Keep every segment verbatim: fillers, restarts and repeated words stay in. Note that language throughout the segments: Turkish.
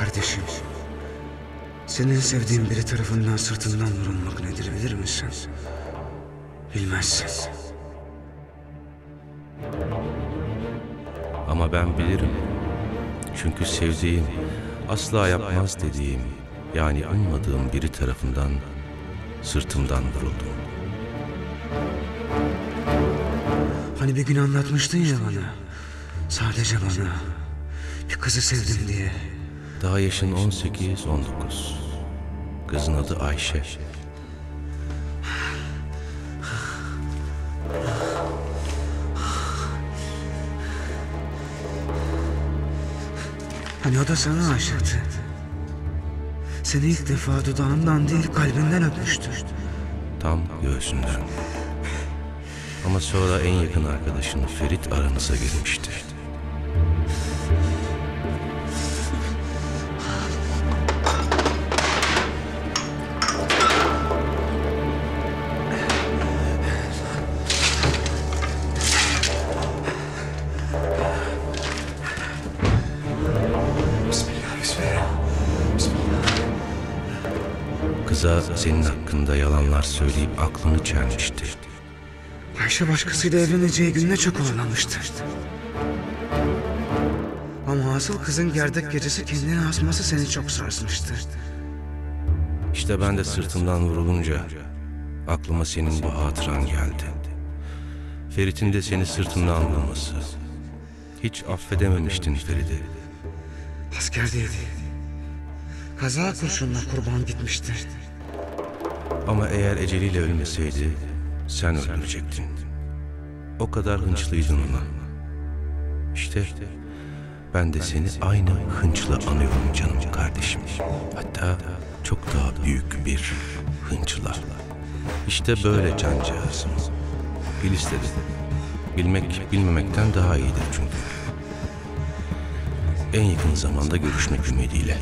Kardeşim, senin sevdiğin biri tarafından sırtından vurulmak nedir bilir misin? Bilmezsin. Ama ben bilirim. Çünkü sevdiğim, asla yapmaz dediğim, yani ummadığım biri tarafından sırtımdan vuruldum. Hani bir gün anlatmıştın ya bana, sadece bana, bir kızı sevdim diye. Daha yaşın on sekiz on dokuz. Kızın adı Ayşe. Hani o da sana aşıktı. Seni ilk defa dudağından değil kalbinden öpmüştü. Tam göğsünden. Ama sonra en yakın arkadaşın Ferit aranıza girmişti. Kıza senin hakkında yalanlar söyleyip aklını çelmişti. Ayşe başkasıyla evleneceği gününe çok oğlamıştı. Ama asıl kızın gerdek gecesi kendini asması seni çok sarsmıştı. İşte ben de sırtımdan vurulunca aklıma senin bu hatıran geldi. Ferit'in de seni sırtından vurması. Hiç affedememiştin Ferit'i. Askerdeydi. Kaza kurşunla kurban gitmişti. Ama eğer eceliyle ölmeseydi sen öldürecektin. O kadar hınçlıydın ona. İşte ben de seni aynı hınçla anıyorum canım kardeşim. Hatta çok daha büyük bir hınçla. İşte böyle cancağızım. Bil istedim. Bilmek bilmemekten daha iyidir çünkü. En yakın zamanda görüşmek ümidiyle.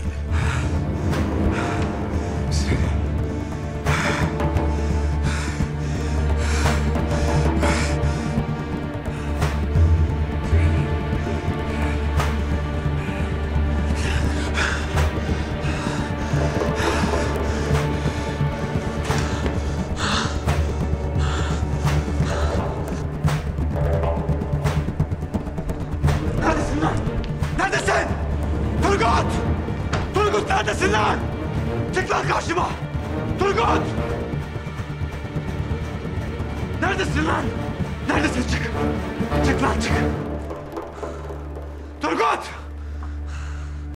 Neredesin lan? Neredesin? Turgut! Turgut neredesin lan? Çık lan karşıma! Turgut! Neredesin lan? Neredesin çık? Çık lan çık! Turgut!